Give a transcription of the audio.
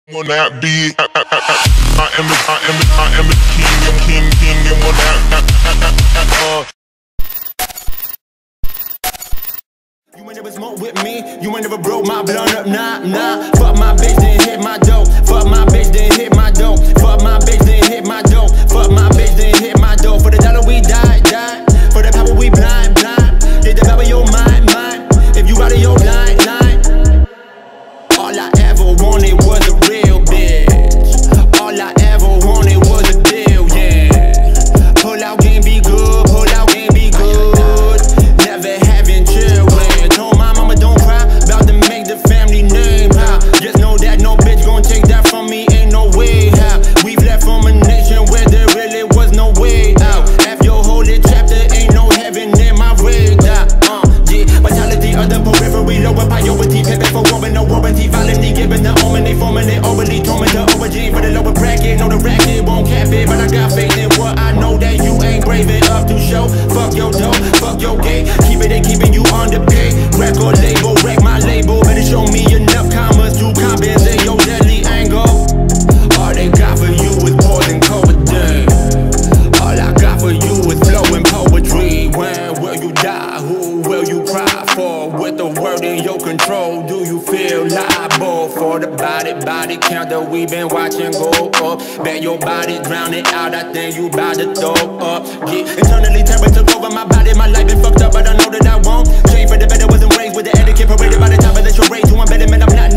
On that beat, I am the king, and on that. You ain't never smoked with me, you ain't never broke my blunt up, nah. Fuck my bitch, then hit my dough. Fuck my bitch, then hit my dough. Fuck my bitch, then hit my dough. Fuck my bitch, then hit my dough. For the dollar we die. For the power we blind. They devour your mind. If you out of your line. All I ever wanted was a real bitch. All I ever wanted was a deal, yeah. Pull out can't be good, never having children. Told my mama don't cry, about to make the family name, how? Just know that no bitch gon' take that from me, ain't no way, how? We've left from a nation where there really was no way out. After your holy chapter, ain't no heaven in my radar, yeah. Vitality of the periphery, lower priority, pimpin' for war with no warranty, violently giving the omen, they forming it overly, told the overG for the lower bracket, know the racket won't cap it, but I got faith in what I know that you ain't brave enough to show. Fuck your dough, fuck your gate, keep it and keeping you underpaid. Record label, wreck my label, better show me enough commas to compensate your deadly angle. All they got for you is poison codeine. All I got for you is flowing poetry. When will you die? Who will you cry for? With the world in your control, do you feel liable for the body count that we been watching go up? Bet your body drown it out, I think you bout to throw up. Yeah, internally terror took over my body, my life been fucked up, but I know that I won't change for the better. Wasn't raised with the etiquette paraded by the top of the charade. To I'm better, man, I'm not